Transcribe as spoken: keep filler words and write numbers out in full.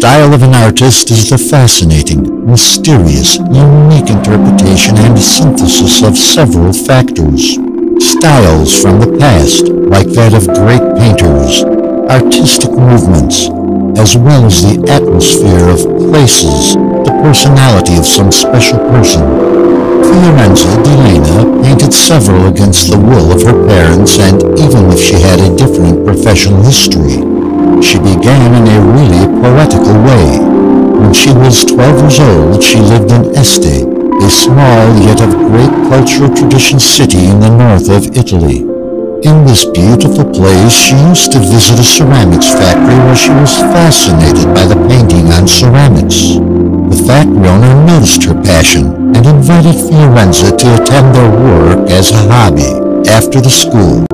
style of an artist is the fascinating, mysterious, unique interpretation and synthesis of several factors. Styles from the past, like that of great painters, artistic movements, as well as the atmosphere of places, the personality of some special person. Fiorenza di Lenna painted several against the will of her parents, and even if she had a different professional history, she began in a really poetical way. When she was twelve years old, she lived in Este, a small yet of great cultural tradition city in the north of Italy. In this beautiful place, she used to visit a ceramics factory where she was fascinated by the painting on ceramics. The factory owner noticed her passion and invited Fiorenza to attend their work as a hobby after the school.